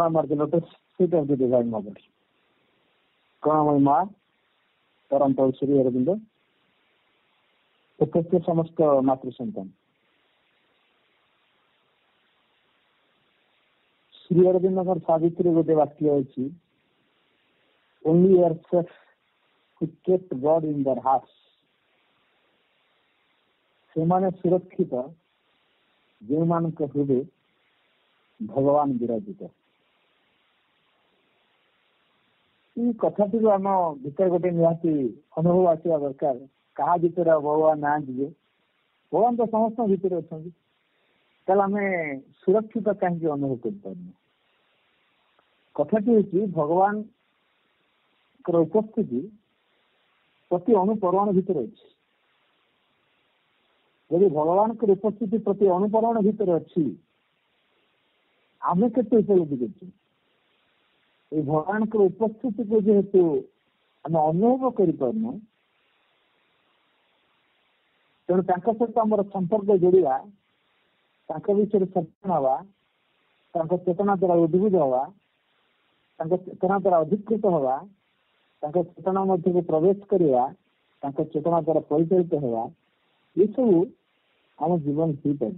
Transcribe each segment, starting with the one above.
Pranam are the lotus feet of the Divine Mother. Pranam Ma, Param Paul Sri Aurobindo, उपस्थित समस्त मातृ संतान। श्री अरविंद सावित्री गोटे वाक्य अच्छी, only yourself who kept God in their hearts, सेमाने सुरक्षित जो मान हृदय भगवान विराजित। ये कथाटी आम भीतर गोटे निहाती अनुभव आसवा दरकार। क्या भीतर भगवान ना जे भगवान तो समस्त भीतर अच्छा आम सुरक्षित कहीं अनुभव कर कथाटी हूँ भगवान उपस्थिति प्रति अणुपरमाणु भीतर अच्छी। यदि भगवान उपस्थिति प्रति अणुपरमाणु भीतर अच्छी आम के उपलब्धि कर भगवान उपस्थिति को जेहेतु आम अनुभव कर तेणु सहित आम संपर्क जोड़ा विषय सचेतन हवा चेतना द्वारा उद्भुत हवा चेतना द्वारा अधिकृत हवा चेतना मध्य को प्रवेश करवा चेतना द्वारा परिचालित हवा ये सब आम जीवन हो पार।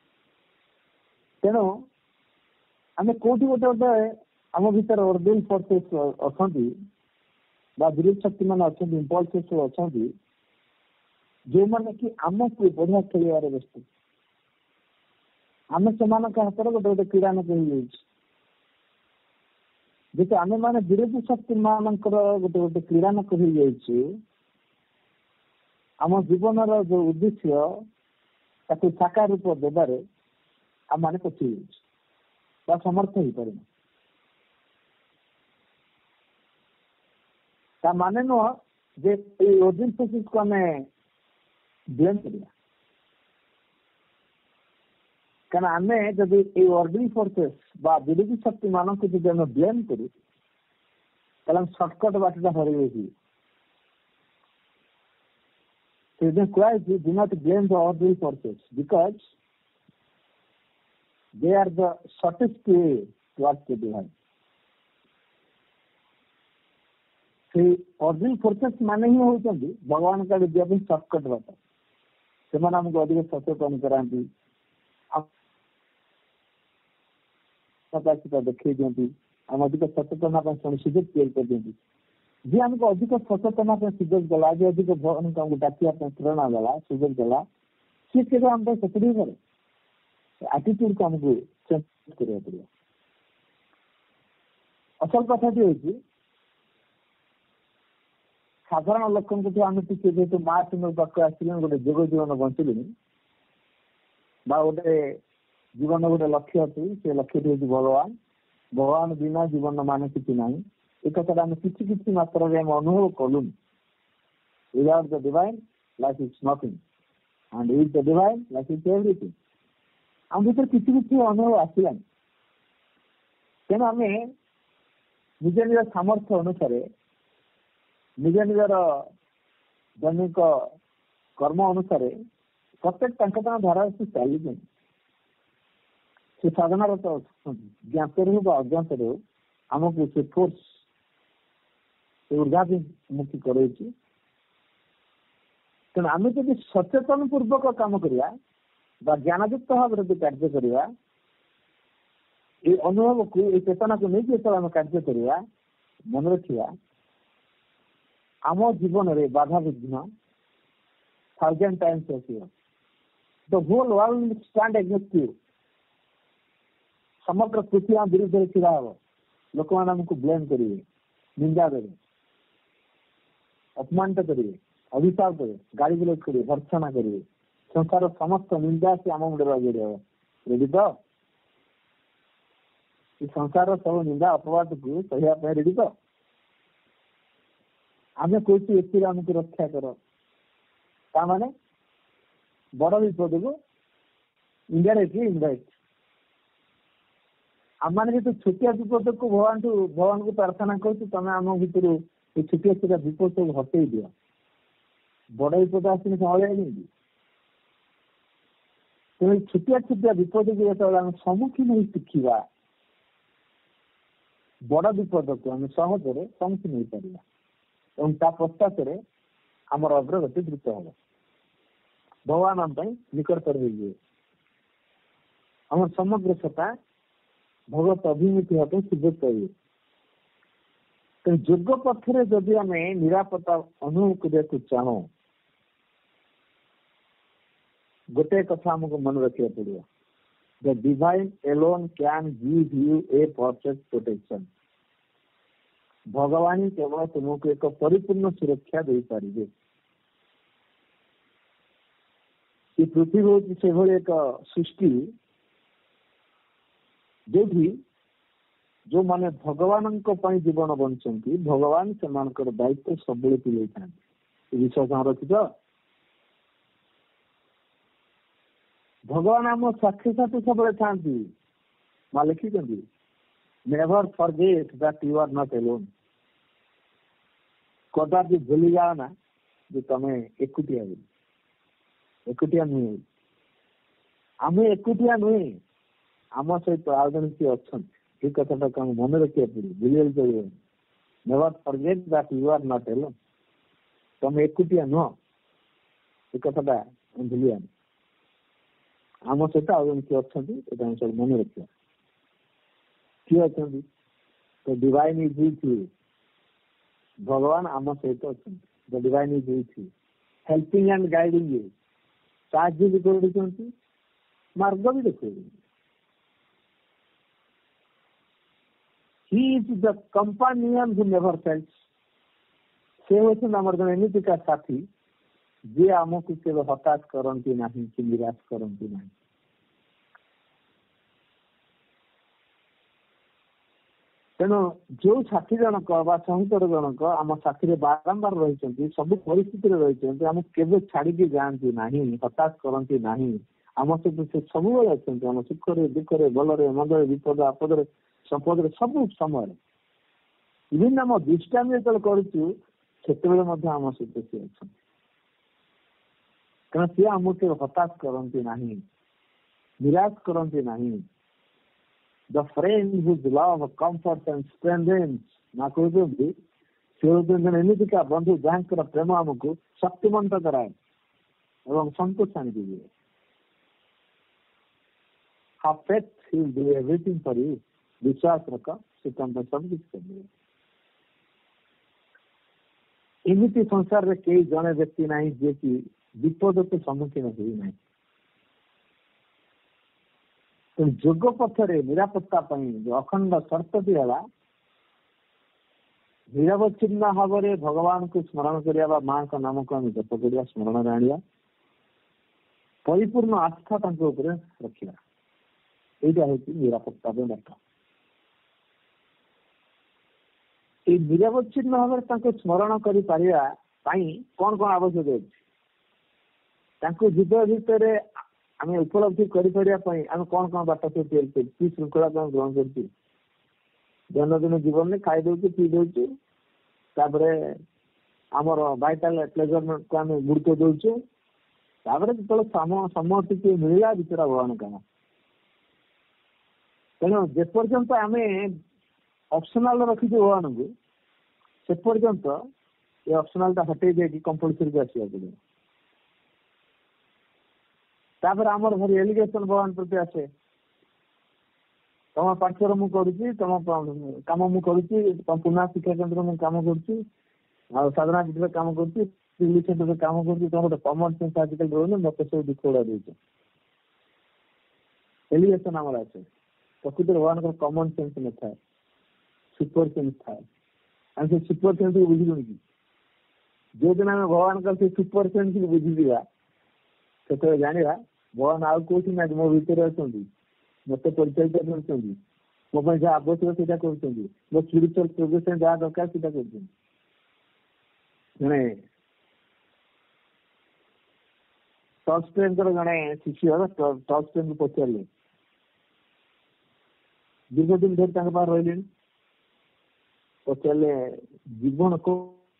तेणु आम कौटी गोटे गोटे आम भर ऑर्डिनल फोर्सेस अच्छा विरोध शक्ति मान अच्छा इम्पल्सेस सब अच्छा जो मैंने कि आमको बढ़िया खेल व्यस्त आम से हाथ में गोटे गोटे क्रीड़ानक हो आम मैंने विरोधी शक्ति मान गोटे गोटे क्रीड़ानक हो आम जीवन जो उद्देश्य ताकि साकार रूप देवे आम मैंने पची समर्थ हो पार माने नुह जे ओरिजिन फोर्सेस को आम ब्लेम करिया क्या आम जब ये ऑर्डिनरी फोर्सेस बा विरोधी शक्ति मान को जब आम ब्लेम करूँ सर्टकट बाटा हर do not blame the ordinary forces because they are the shortest way towards the divine. Ordinary forces माने ही होती भगवान का विद्या सर्टकट बाटा से आमको अधिक सचेतन कराती देखी दिखती आम अधिक सचेतना सुजोग तैयारी कर दिखती जी आमको अधिक सचेतना सुजोग देला जी अधिक भगवान को आमको डाकिया प्रेरणा देला सुजोग देला सी के आम सचेत करे आटीट्यूड को आमको चेंज करा पड़ा। असल कथाटी हूँ साधारण लोक आम जेहतु माँ सिंह पाक आस गोटे जोग जीवन बंचलु गोटे जीवन गोटे लक्ष्य अच्छी से लक्ष्य हूँ भगवान भगवान बिना जीवन मान कि ना एक कथा आम कि मात्रा अनुभव कलु without the divine life is nothing and with the divine life is everything आम भर कि अनुभव आसला तेणु आम निज निज सामर्थ्य अनुसार निज निजर दैनिक कर्म अनुसार प्रत्येक धारा से चली से साधनारत ज्ञात हो अज्ञात हो आमको से फोर्स ऊर्जामुखी कर तेणु आम जब सचेतन पूर्वक काम करवा ज्ञानयुक्त भाव कार्य करवा ये अनुभव को ये चेतना को नहीं जो आम कार्य करवा मन रखा आम जीवन में बाधा विघ्न 1000 टाइम्स आसो the whole world stand against you समग्र पृथ्वी आम विरुद्ध छिड़ा हम लोक मैंने आमको ब्लेम करेंगे निंदा देवे अपमानित करेंगे अभिशाप देवे गाड़ी गुलज करेंगे भर्सना करेंगे संसार समस्त निंदा से आम मुंडे लगे रेडी तो संसार सब निंदा अपवाद को सही रेडी तो आम कौन एस आमको रक्षा कर ताने बड़ विपद को इनडायरेक्टली इनवाइट आम मैंने जो छोटिया विपद को भगवान को प्रार्थना करें आम भर ये छोटिया छोटिया विपद सब हटई दि बड़ विपद आसने संभाल नहीं तेनाली छोटिया छोटिया विपद को जो आम सम्मुखीन हो शिखा बड़ विपद को आम सहजरे सम्मुखीन हो पार और ता पश्चात आम अग्रगति द्रुत हम भगवान आम निकटतर हो आम समग्र सत्ता भगवत अभिमुखी होते सुযোগ पाइए। तो जोग पथरे जदि आम निरापत्ता अनुभव करने चाहूँ गोटे कथा आमको मन रखा पड़ो the divine alone can give you a perfect protection. भगवान केवल तुमको एक परिपूर्ण सुरक्षा दे पारे। ये पृथ्वी हूँ से भली एक सृष्टि जो जो माने भगवान जीवन बंचती भगवान से दायित्व सब तुले था विश्वास रखिच। भगवान आम साथी साथी सब था माँ लिखिं never forget that you are not alone. कदापि भूली जाओ ना जो तमें एकुटिया एकुटिया नुहे आम एकुटिया नुहे आम सहित आउ जन किए अच्छा ये कथा मन रखा पड़े भूल चलो। Never forget that you are not alone तुम एकुटिया नुह ये कथा भूलिया आम सहित आउ जन किए अच्छा सब मन रखा किए अच्छा तो डिवाइन इज विथ यू। भगवान आम सहित अच्छा the divine is with you helping and guiding you साहाଯ୍य भी कर मार्ग भी देखो। He is the companion who never fails। से होते आम जन एमतीका साथी जे आमको केवल हताश करती ना कि निराश करती ना। तेणु जो साथी जनक सहचर जनक आम साथी बारंबार रही सब परिस्थिति रही आम के छाड़ी जाती ना हताश करती ना आम सहित से सब अच्छा आम सुखरे दुखरे भलरे मंदरे विपद आपद संपद सब समय इवन आम दुष्टामी जो करूँ से आम सहित सी अच्छा कारण सी आमको हताश करती ना निराश करती ना। The friend whose love comforts and strengthens ना कहते एमतीका बंधु जहाँ प्रेम आमको शक्तिमंत कराए और संतोष आनी दिए। Have faith, he will do everything for you। विश्वास रख से तुम सब कुछ कर एमती संसार में कई जड़े व्यक्ति ना जे कि विपद के सम्मुखीन होना। तो जोग पथरे निरापत्ता जो अखंड शर्त दिगला निरवच्छिन्न भाव में भगवान को स्मरण करिया माँ का नाम को आम जप करिया स्मरण आनिया परिपूर्ण आस्था रखा यहाँ हूँ निरापत्ता बात। ये निरवच्छिन्न भाव में स्मरण कर कौन कौन आवश्यक अच्छे हृदय भितर आम उपलब्धि करें कौन कौन बात सब कि श्रृंखला ग्रहण कर दैनंदिन जीवन में खाई दौ पी दौर आमर वाइटाल प्लेजरमेंट को आम गुरुत्व दौचु जो समय टी मिलला विचरा भगवान काम। तेणु जेपर्यंत आम ऑप्शनल रखीचे भगवान को से पर्यंत ये ऑप्शनल हटे दे कंपलसरी को आसवा पड़े। तापर आमर भारी एलिगेशन भगवान प्रति आसे तुम पाठ्यर मु करुच्ची तुम कम मु करुच्ची तुम पुनः शिक्षा केन्द्र में कम करुच्ची साधना पीठ कम करुच्ची सेंटर कम करुच्ची तुम गोटे कमन सेंस आजिकल रोने मत सब दुख गुड़ा दे एलिगेशन आमर आसे प्रकृत भगवान कमन सेंस न था सुपर सेंस था आम से सुपर सेंस को बुझलु कि जो दिन आम भगवान का सुपर सेंस को बुझीजा से जाना भगवान आउ कौन ना मो भर अच्छा मत परिचालित कर मो जहाँ आवश्यक से कर मो स्पिरिचुअल प्रोग्रेस जहाँ दरकार से कर टॉल्स्टॉय जड़े शिष्य टॉल्स्टॉय को पचारे दीर्घ दिन धर पार रही पचारे जीवन को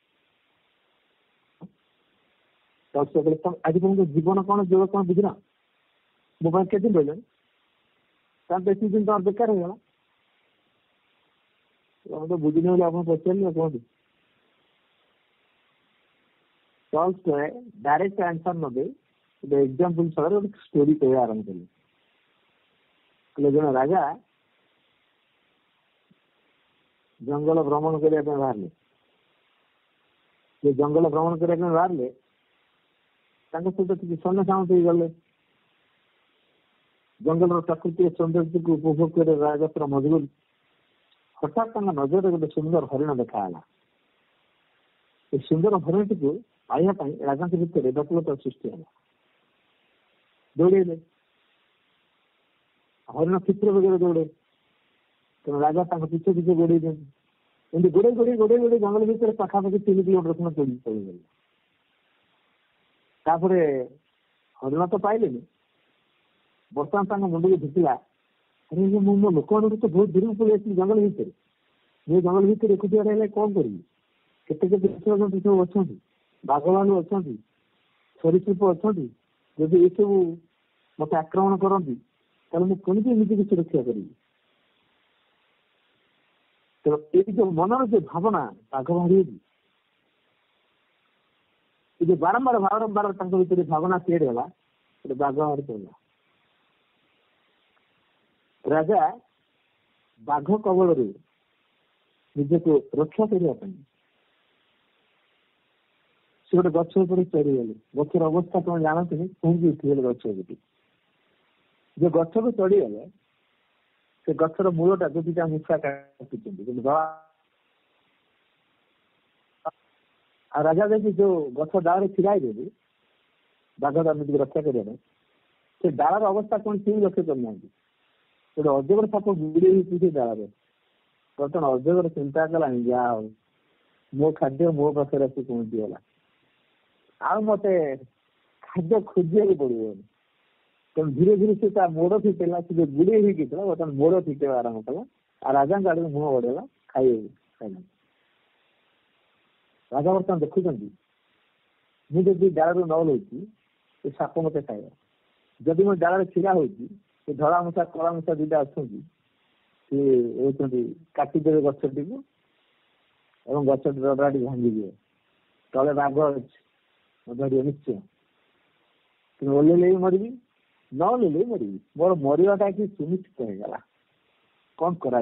आज तुमको जीवन कौन जोग कौन बुझना मोबाइल केदिन रही बेसी दिन तुम बेकार हो तो बुझी नहीं आप पचारे कहते टॉल्स्टॉय डायरेक्ट आंसर न दे एग्जांपल सर गोटे स्टोरी कह आरंभ कले जन राजा जंगल भ्रमण करने बाहर जंगल भ्रमण करने बाहर सहित किसी सैन्य सामंत गले जंगल प्राकृतिक सौंदर्य को उपभोग कर राजा पूरा मजबूर हठात नजर गोटे सुंदर हरिण देखाला सुंदर हरिण टी पाइबा राजा भितर व्याकुलता सृष्टि है दौड़े हरिण क्षिप्र बेगर दौड़े तेणु राजा पीछे पीछे गोड़े दिखते गोड़े गोड़े गोड़े गोड़े जंगल भितर पाखापाखि 3 किलोमीटर खंड चली तापर हरिण तो पाइले बर्तमान मुंड को ढुकला अरे मो लोक तो बहुत दूर को पड़े जंगल भितर ये जंगल भितर एकुटिया रहा कौन करी केते केते सब अच्छा बाघ भालू अच्छा सरीसृप अच्छा जब ये सब मत आक्रमण करती मुझे सुरक्षा करी तो ये जो मनर जो भावना बाघ बाहरी जो बारंबार बारंबार भर भावना क्रिएट गला बाघ बाहर पड़ा राजा बाघ कबल निजको रक्षा करने से गोटे गछ चढ़ीगले गचर अवस्था तुम जानते पुंगी उठीगले गछ जो गछ को चढ़ीगले से गचर मूलटा जो दिटा मूछा काटि राजा देखिए जो गछ डाल छिड़ा देवी बाघ निजी रक्षा करने से डालर अवस्था कौन सी लक्ष्य करना गोटे अजगर साप बुड़े से डाल बर्तमान अजगर चिंता कला जहा हो मो खाद्य मो पाखे आसी पहुंचीगला आ मत खाद्य खोजा पड़ो तेणु धीरे धीरे से मोड़ फिटेला से जो गुड़े होता बर्तमान मोड़ फिटेवा आरंभ कला आ राजा आड़ मुह बढ़ेगा खाइला राजा बर्तमान देखुं मुझे डाल न ओह्लैची साप मत खाइब जदि मैं डाल छिड़ा हो धला मूषा कला मूषा दुटा अच्छा सी काटिदेवे गछटी को गछ डराटी भांगी तले बाघ अच्छे धरिए निश्चय ओल्ले मरबी न ओल्ले मरबी मोर मरवाटा कि सुनिश्चित होगा कौन कर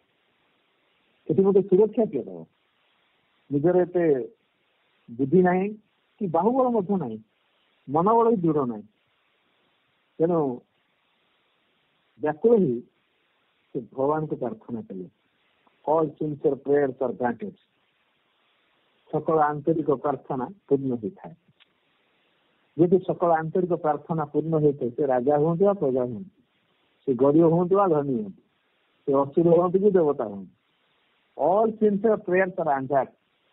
मत सुरक्षा किए दब निजर एत बुद्धि ना कि बाहुबल ना मनोबल भी दृढ़ ना तेणु व्याकुल ही से भगवान को प्रार्थना कले all sincere prayers are granted सकल आंतरिक प्रार्थना पूर्ण होता है यदि सकल आंतरिक प्रार्थना पूर्ण होता है से राजा हूँ प्रजा हूँ से गरीब हूँ धनी हूँ से असुर हूँ कि देवता हूँ all sincere prayers are answered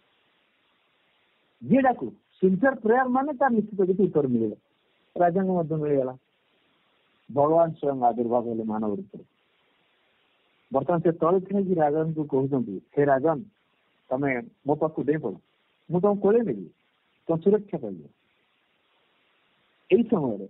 जी डाकू सिंसियर प्रेयर माने तार निश्चित किसी उत्तर मिले राजा को मिलगला भगवान स्वयं आविर्भाव हेले मानव रूप बर्तमान से तले थी राजन को कहते हे राजन तमें मो पाक दे पड़ मु तुम कोले देवी तुम सुरक्षा कर समय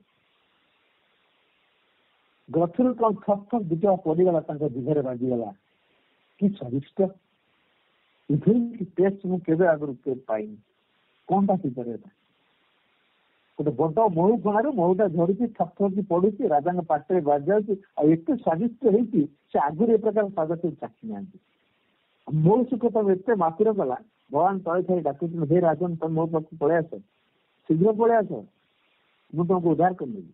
गथर कौन थप थप दिटा पड़गला जिघे बाजिगला कि स्वादिष्ट इधर टेस्ट मुझे आगे पाइनि कौन टा किपर गोटे बड़ महू कणार महूटा झड़ी थप थपी पड़ू राजा पाटे बाजि जाते स्वादिष्ट होती से आगुरी ए प्रकार स्वाद सब चाखी ना मो सुख तुम एत मातुर कला भगवान तले थी डाक हे राजन तुम मो पाक पलि आस शीघ्र पलि आस मुझे तुमको उद्धार करदेवी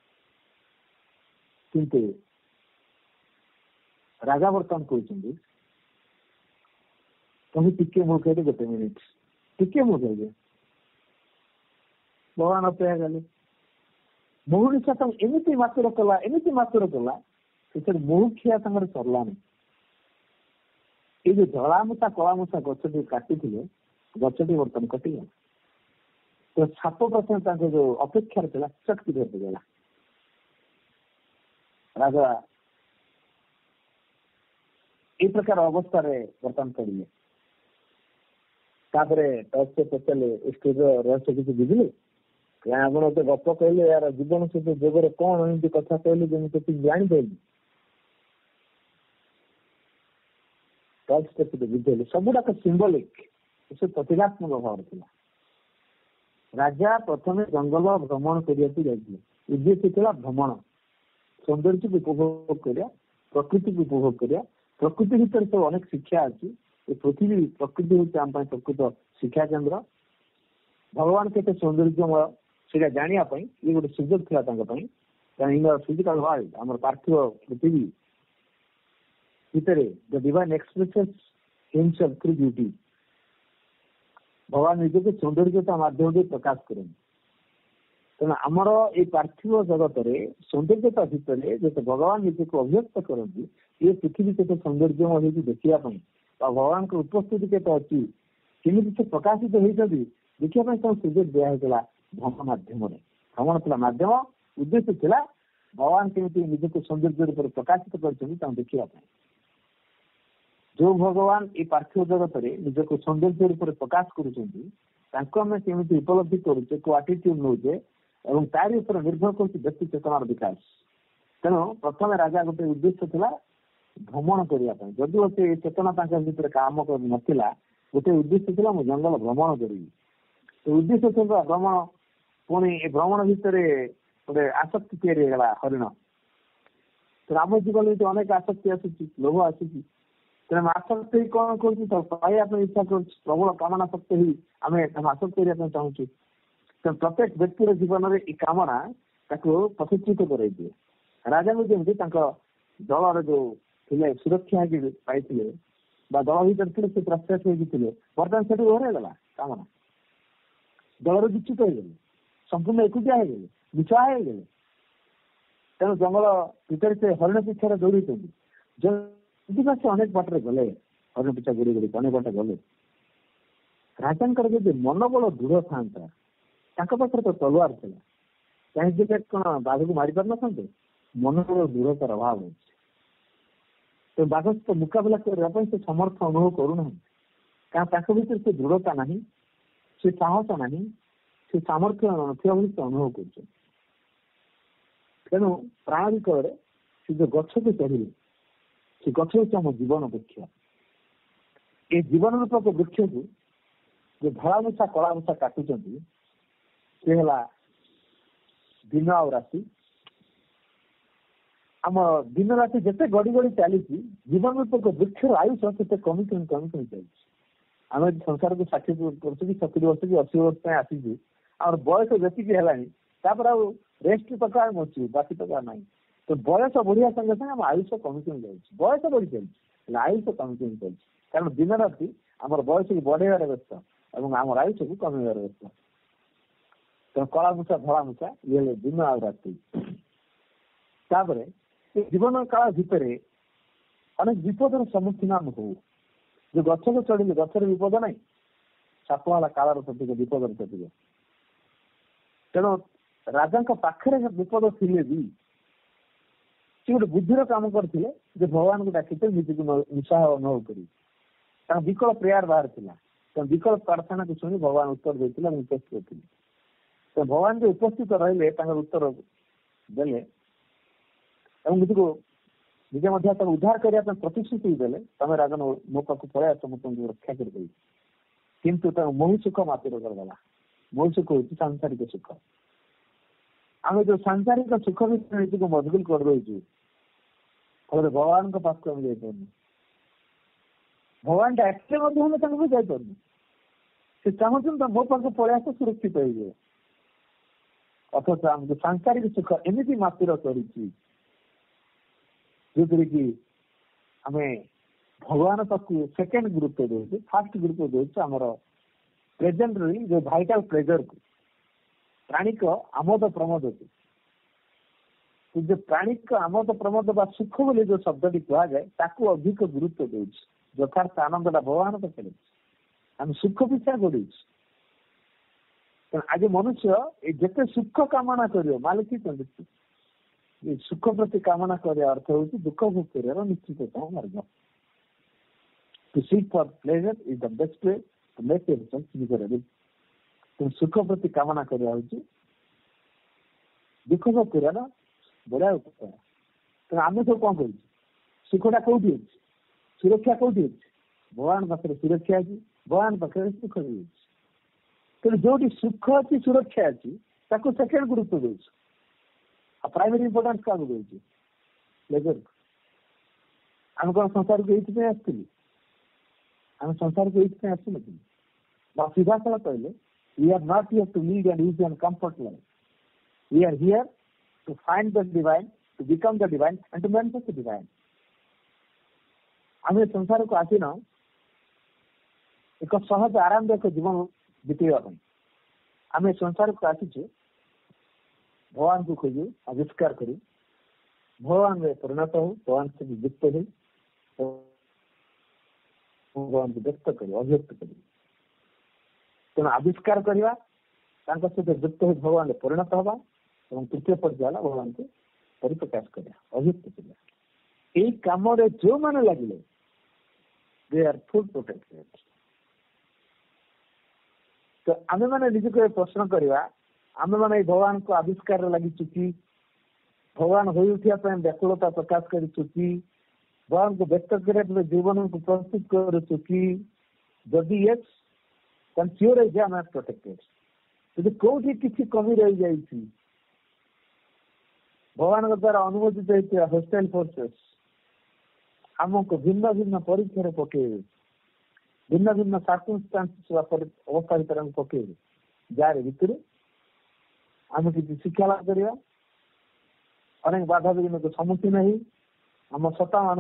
किंतु राजा बर्तमान कहते तुम टिके मो खाई गोटे मिनिट टिके मो खाइए भगवान अपेक्षा कले मुहुरी तुम एमती मातुर कला से मुहुखिया सरला ये जो धलामूषा कलामूषा गछटी काटी गछटी बर्तमान कटिगला तो साप प्रथम जो अपेक्षार था चटकी धरगला राजा ये प्रकार अवस्था बर्तमान पड़े टच से पचारे स्टोर रहस्य किसी बुझे आप गप कहले यार जीवन सहित जोगर कौन एमती कथा कहले जो मुझे जापारि वाइट स्टेप बुझेले सबुड़ाक सिंबलिक से प्रतीकात्मक भाव था। राजा प्रथम जंगल भ्रमण करने उद्देश्य था भ्रमण, सौंदर्य को उपभोग करिया, प्रकृति को उपभोग करिया। प्रकृति भीतर सब अनेक शिक्षा अच्छी। पृथ्वी प्रकृति हूँ आम प्रकृत शिक्षा केन्द्र। भगवान के सौंदर्यमय से जानापी ये गोटे सुजोग था इन फिजिकल वर्ल्ड आम पार्थिव पृथ्वी भितर the divine expresses himself through beauty. भगवान निजे सौंदर्यता माध्यम प्रकाश करें। तेना आमर ये पार्थिव जगत में सौंदर्यता भितर जो भगवान निजे को अभिव्यक्त करती ये पृथ्वी के सौंदर्यमय देखापी भगवान को उपस्थिति के अच्छी केमी से प्रकाशित होती देखापी सुजोग दिया भ्रमण मध्यम भ्रमण था मध्यम उद्देश्य था भगवान केमी निजे को सौंदर्य प्रकाशित कर देखा। जो भगवान ये पार्थिव जगत में निज को सौंदर्य रूप प्रकाश करें उपलब्धि करुचे को आटीट्यूड नौचे और तारी उपर निर्भर कर व्यक्ति चेतनार विकास। तेणु प्रथम राजा गोटे उद्देश्य था भ्रमण करने जदिव से चेतना भर काम कर नाला गोटे उद्देश्य था मुझे जंगल भ्रमण करी। तो उद्देश्य था भ्रमण पुणी भ्रमण भितर गोटे आसक्ति तैयारी हरिण। तो राम जीवन में अनेक आसक्ति आसूँ लोभ आसूँ तेना आसक्ति कौन कर इच्छा कर प्रबल कामना शक्ति ही आम आसक्ति करने चाहूँ। प्रत्येक व्यक्तिर जीवन में ये कामना प्रशिक्षित कर दिए। राजा को जमी दल जो थे सुरक्षा पाई दल भर थे से प्रत्याश होते बर्तमान से हरगला कामना दल विच्युत हो गए संपूर्ण एकुटिया हो गए विछा हो गए। तेणु जंगल भितर से हरिण पिछार दौड़ी से अनेक बाटर गले हरिण पिछा गोड़ी गोड़ी अनेक बाट गले। राजा जो मनोबल दृढ़ था पाखे तो तलवार था कहीं कौन बाघ को मारी पार न मनोबल दृढ़तार अभाव हो। तो बाघ सहित मुकाबला करने से समर्थ अनुभव करूना कारण भर से दृढ़ता ना से साहस ना से सामर्थ्य नथिया अनुभव कर। तेणु प्राणिक से जो गछ को चढ़े से गछ हूँ आम जीवन वृक्ष। ये जीवन रूपक वृक्ष को जो धला मूषा कला मूषा काटुंट सी है दिन आ राति। आम दिन राति जिते गड़ी गड़ी चली जीवन रूपक वृक्ष आयुष से कमी चलती। आम संसार को 60 वर्ष कि 70 वर्ष कि 80 वर्ष आसी आम बयस जी है रेस्ट तक आम बचू बाकी तक ना। तो बयस बढ़िया संगे संगे आम आयुष कमी जाए बयस बढ़ी चलती आयुष कमी चलती कारण दिन राति आम बयस को बढ़ेबार व्यस्त और आम आयुष को कमेबार व्यस्त। तेणु कला मूषा धला मूषा ये दिन आ राति। तापर जीवन काल भितर अनेक विपदर सम्मुखीन आम हो। जो गछ को चढ़िले गचर विपद ना सापवाला कालर प्रतीक विपदर प्रतीक। तेणु राजा पाखे विपद थे भी सी गोटे बुद्धिर काम करते भगवान को डाकिते निजी निशा अनुभव कर विकल प्रेयर बाहर था विकल प्रार्थना को शुणी भगवान उत्तर देते उपस्थित थे। तो भगवान जो उपस्थित रही उत्तर देले निजी को निजे उद्धार करने प्रतिश्रुति देले तमें राजा मो पाक पलि आस मुझे रक्षा कर किंतु मोह सुख मातिर करदेला। मोह सुख हूँ सांसारिक सुख। आम जो सांसारिक सुख भी निजी को मजबूल कर दे फल भगवान पाक आम जापर भगवान डाक्टे हमें जापर से चाहते मो पाक पलि आस सुरक्षित हो। अथच आम सांसारिक सुख एमती मातिर कर कि आम भगवान पाक सेकेंड गुरुत्व दे फास्ट गुरुत्व दे आमर प्रेजेंट जो भाइटाल प्लेजर को प्राणिक आमोद प्रमोद को जो प्राणिक आमोद प्रमोद बा सुख बोली जो शब्द कहुए ताकू अधिक गुरुत्व दे यथार्थ आनंदटा भगवान पाखे आम सुख पिछा गोड़। आज मनुष्य जिते सुख कामना कर मालिक सुख प्रति कामना करने अर्थ हूँ दुख भोग कर निश्चित मार्ग। To seek for pleasure is the best way to make yourself miserable. तुम सुख प्रति कामना करवा हूँ दुख भोग कर बढ़िया उपाय। तेना आम सब कौन कर सुखटा कौटी अच्छी सुरक्षा कौटी अच्छी भगवान पाखे सुरक्षा अच्छी, भगवान पाखे सुख भी अच्छी। तेणु जो सुख अच्छी सुरक्षा अच्छी ताको सेकेंड गुरुत्व दे, प्राइमरी इंपोर्टान्स क्या दूसरी प्लेजर। आम कौन संसार को ये आसती, आम संसार को ये आसू ना सीधा साला कहले we are not here to lead and use and comfort life, we are here to find the divine, to become the divine and to manifest the divine. आम संसार को आसीना एक सहज आरामदायक जीवन बीतेवाई। आम संसार को आसीचे भगवान को खोजु, आविष्कार करू, भगवान में परिणत हो, भगवान से युक्त हो, भगवान को व्यक्त कर अभिव्यक्त कर। तेणु आविष्कार करवा सहित युक्त हो भगवान परिणत हवा और तृतीय पर्याय भगवान को परिप्रकाश कर अभिव्यक्त कर। यही कम जो मैंने लगे दे आर फुल प्रोटेक्टेड। तो आम मैंने निज को प्रश्न करवा, आम मैंने भगवान को आविष्कार लगी चुकी, भगवान हो उठा व्याकुलता प्रकाश कर चुकी, भगवान को व्यक्त करने जीवन को प्रस्तुत कर चुकी। जदि यस श्योर है आम प्रोटेक्टेड। यदि कौटी किसी कमी रही जाइए भगवान द्वारा अनुमोदित होता होस्टाइल फोर्सेस आमको भिन्न भिन्न परीक्षा पकेबे, भिन्न भिन्न सर्कमस्टांसेस अवस्था भर पकेबे, जार भितर आम किसी शिक्षा लाभ करवा, अनेक बाधा विघ्न को सम्मुखीन हो आम सत्ता मान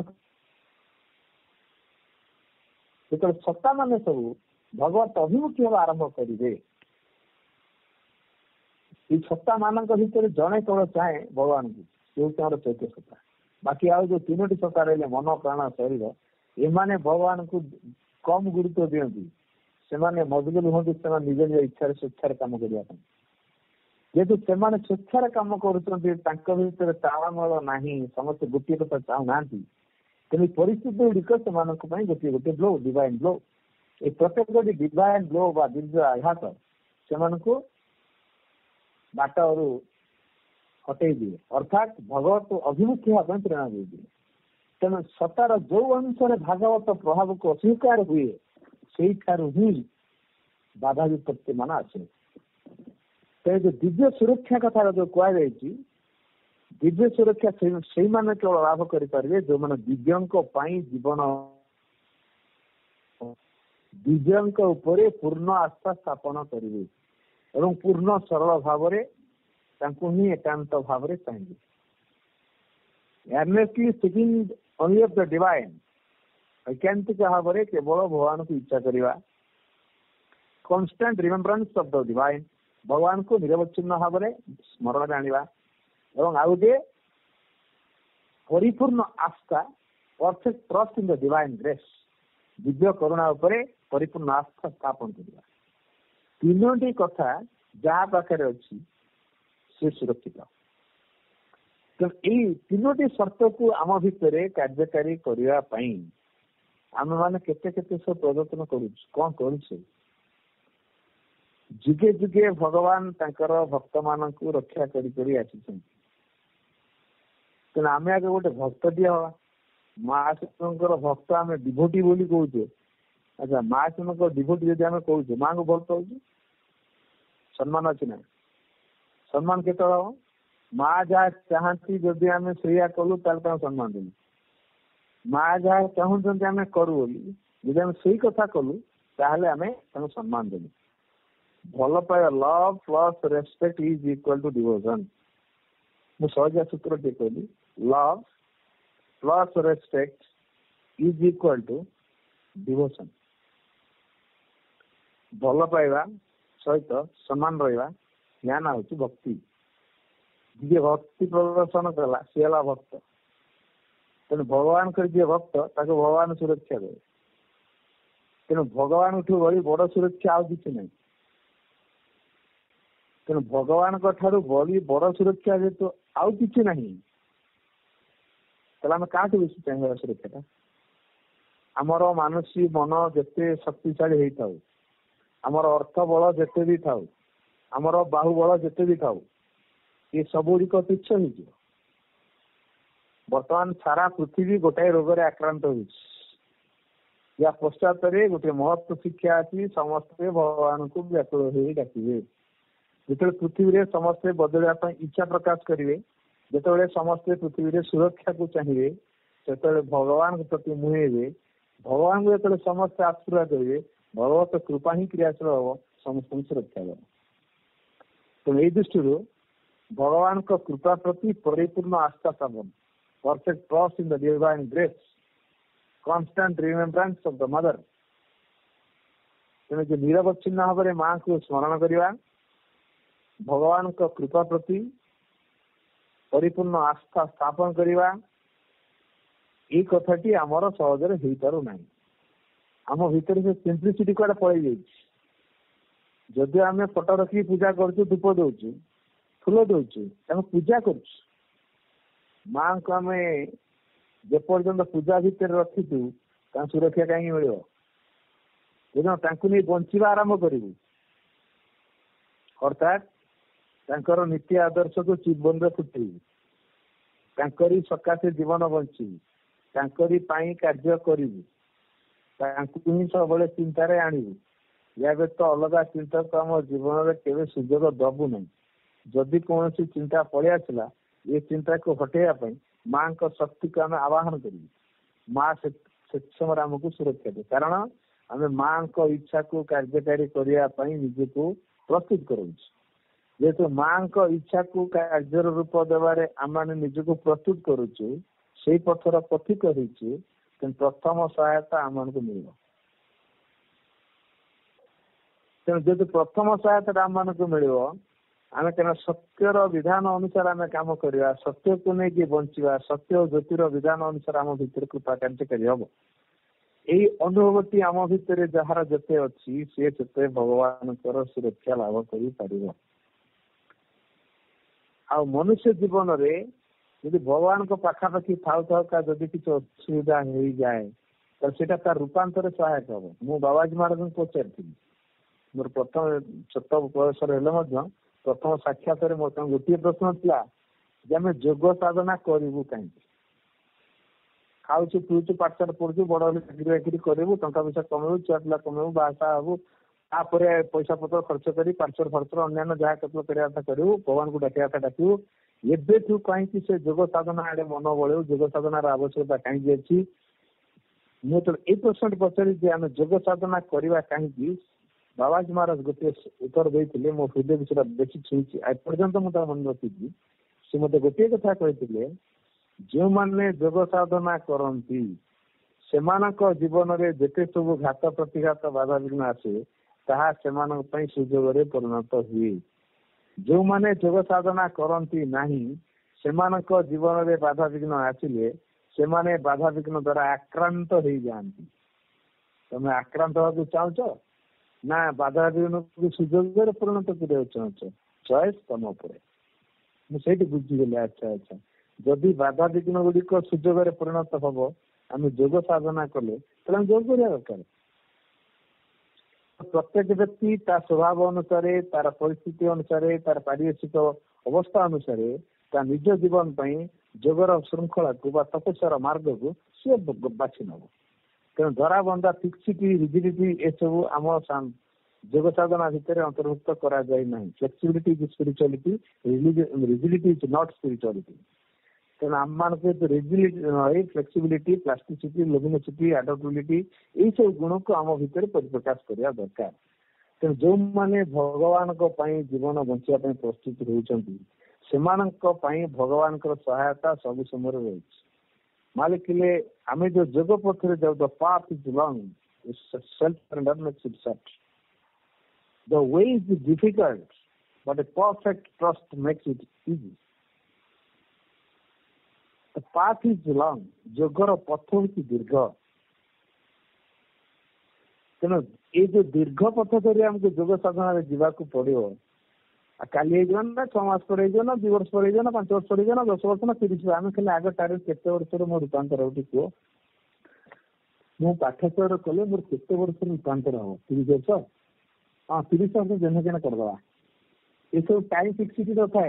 जो सत्ता मान सब भगवत अभिमुखी हवा आरंभ करेंगे। ये सत्ता मान भर जड़े केवल चाहे भगवान को चैत्य सत्ता, बाकी आज जो तीनो सत्ता रही मन प्राण शरीर एमाने भगवान को कम गुरुत्व दिखती, से मजबूर हूँ से निज निज इच्छा स्वेच्छार कम करने जेहेतु से स्वेच्छार कम कर तालमेल ना समस्त गोटे कथा चाहूना तेणु परिस्थिति गुड़िक से गोटे गोटे ब्लो डिवाइन ब्लो ये प्रत्येक गोटे डिवाइन ब्लो बा दिव्य आघात से बाट हटई दिए, अर्थात भगवत अभिमुखी होगा प्रेरणा दे दिए। तेणु सतार जो अनुसार भागवत प्रभाव को अस्वीकार हुए से ही बाधा विपत्ति मान आसे। तेणु जो दिव्य सुरक्षा कथा जो कहुई, दिव्य सुरक्षा से मैंने केवल लाभ करेंगे जो मैंने दिव्यंक जीवन दिव्यंक उपरे पूर्ण आस्था स्थापन करेंगे और पूर्ण सरल भाव ही एकांत भाव चाहिए। Earnestly seeking only of the divine, ऐकांतिक भाव केवल भगवान को इच्छा करवा, constant remembrance of the divine, भगवान को निरवच्छिन्न भाव स्मरण जाना और आउ जे परिपूर्ण आस्था perfect trust in the divine grace, दिव्य करुणा उपरे परिपूर्ण आस्था स्थापन करवा। तीनोटी कथा जहाँ पाखे अच्छी से सुरक्षित। तो यही तीनोटी शर्त को आम भितर कार्यकारी करने आम मैंने केते केते सब प्रदर्शन कौन करुचे। जुगे जुगे भगवान तांकर भक्त मान रक्षा करी आसी। तेना आम आगे गोटे भक्त दिया हवा, महाशिवर भक्त आम डिभोटी बोली कहे। अच्छा महाशिवर डिभोटी जब आम कहे माँ को भल पाऊँ सम्मान अच्छी ना, सम्मान के माँ जहाँ चाहती जदि आम से कलु सम्मान देलु, माँ जहाँ चाहते आम करू बोली जब आम से कथा कलु ताहले आम सम्मान देलु। भल पाया love plus respect is equal to devotion. मु सहजिया सूत्र टे कहली love plus respect is equal to devotion. भल पाइबा सहित सम्मान रहा या ना हूँ भक्ति। जी भक्ति प्रदर्शन कला सी है भक्त। तेणु भगवान कर जी भक्त ताको भगवान सुरक्षा दे। तेणु भगवान बड़ी बड़ सुरक्षा आउ कि नहीं। तेणु भगवान बड़ी बड़ सुरक्षा जेहेतु आउ कि नहीं आम क्या बेसी चाहिए सुरक्षा। आमर मानसिक मन जिते शक्तिशाली होता हो, आमर अर्थ बल जिते भी था, आमर बाहुबल जिते भी था, ये सब गुड़िक तुच्छ हो। बर्तमान सारा पृथ्वी गोटाए रोग आक्रांत हो। या पश्चात गोटे महत्व शिक्षा अच्छी समस्ते भगवान को व्याकुल हो डाकिबे जो पृथ्वी समस्ते बदलवा इच्छा प्रकाश करेंगे जो समस्ते पृथ्वी सुरक्षा को चाहिए से भगवान के प्रति मुहेबे भगवान को जो समस्ते आशीर्वाद देवे भगवत कृपा ही क्रियाशील हम समस्त सुरक्षा देव। तेणु ये दृष्टि भगवान को कृपा प्रति परिपूर्ण आस्था स्थापन perfect trust in the divine grace constant remembrance of the mother तेणु जो निरवच्छिन्न भाव में माँ को स्मरण करवा भगवान को कृपा प्रति परिपूर्ण आस्था स्थापन करवा ये कथाटी आमर सहजरे हो पार ना आम भीतर से सिंप्लिसिटी कुआडे पड़े जाइए जदि आम फोटो रखी पूजा करूँ धूप दौचु फूल दौचु पूजा कर माँ को आम जेपर्यंत पूजा भितर रखीचु सुरक्षा कहीं मिल नहीं बंचवा आरंभ करू अर्थात नीति आदर्श को जीवन में फुटेबू सकाशे जीवन बंचू कार्य करू ही सब चिंतार आणबू या व्यक्त अलग चिंता को आम जीवन में केवे सुजोग दबू ना जदि कौन चिंता पलि आसला ये चिंता को हटेगा माँ का शक्ति को आम आवाहन करें माँ से समय आमको सुरक्षा दे कारण आम माँ को इच्छा को कार्यकारी करने निजे को प्रस्तुत करूँ जेहेतु माँ को इच्छा को कार्य रूप देवारे आम निज को प्रस्तुत करुचु से पथर पथिक होइछे प्रथम सहायता आम को मिल तेणु जेहेतु प्रथम सहायता आम को मिल आम क्या सत्यर विधान अनुसार आम कम करवा सत्य को लेकिन बंचा सत्य और ज्योतिर विधान अनुसार आम भीतर कृपा कार्यकारी हम यही अनुभवती आम भितर जार जिते अच्छी सी से भगवान सुरक्षा लाभ कर मनुष्य जीवन रे यदि भगवान को पखापाखि थाउ थाउ का जदि किसी असुविधा हो जाए तो सेटा तार रूपांतर सहायक हम मु बाबाजी महाराज को पचारि मोर प्रथम छोट बयस प्रथम साक्षात गोटे प्रश्न था आम जोग साधना करूँ कहीं खाऊ पीछू पाठशाठ पढ़ु बड़ चाकरी बाकरी करूँ टा पैसा कमेबू छुआ पिला कमेबू बासा हबू तापर पैसा पत्र खर्च कर पार्चर फर्चर अन्य जहाँ कतल करवा करूँ भगवान को डाकिया डाकू एबेठू कहीं से जोग साधना आड़े मन बड़े जोग साधनार आवश्यकता कहीं अच्छी मुझे ये प्रश्न पचारि आम जोग साधना करवा कहीं बाबाजी महाराज गोटे उत्तर देते मो हृदय विषय बेसी छुई एपर्यंत मुझे मन रखी सी मत गोटे कथा कहते जो मैंने जोग साधना करती से जीवन में जिते सब घात प्रतिघात बाधा विघ्न आसे ताहा से सुजोग परिणत हुए जो मैंने जोग साधना करती नहीं से जीवन में बाधा विघ्न आसिले से बाधा विघ्न द्वारा आक्रांत हो जाती तमें आक्रांत होगा चाहूच ना बाधा विघ्न को सुजोग परिणत करने चाहूच चॉइस तुम उपर मुझे बुझीगली अच्छा अच्छा जदि बाधा विघ्न गुड़िक सुजोग परिणत हम आम जोग साधना कले तो जोग करा दरकार प्रत्येक व्यक्ति ता स्वभाव अनुसार तार परिस्थिति अनुसार तार पारिवेशिक अवस्था अनुसार ता निज जीवन जोगर श्रृंखला को तपस्यार मार्ग को सी बाछि नब तेणु धरा बंधा फिक्सिटी रिजिडिटी ए सब आम जोग साधना भितर अंतर्भुक्त करा जाय नहीं flexibility is spirituality rigidity is not spirituality तेणु आम मान rigidity flexibility plasticity luminosity adaptability यही सब गुण को आम भितर परिप्रकाश करने दरकार तेणु जो मैंने भगवान जीवन बंचाई प्रस्तुत होती से भगवान सहायता सब समय रही मालिक आम जो जोग पथ जाऊ the path is long self surrender makes it short the way is difficult but a perfect trust makes it easy the path is long जोगर पथ हूँ दीर्घ तेणु ये जो दीर्घ पथ धरी आमको जोग साधना जावाक पड़ो काली ना 6 मास पर ना 2 वर्ष पर ना 5 वर्ष पर ना 10 वर्ष ना 30 वर्ष आम खाली आग टार्गेट केते वर्ष मो रूपांतर हो कह मु पाठ्यचय कले मोर केते वर्ष रूपांतर हम 30 वर्ष हाँ 30 वर्ष जेने जेने करदे ये सब टाइम फिक्सिटी तो थाए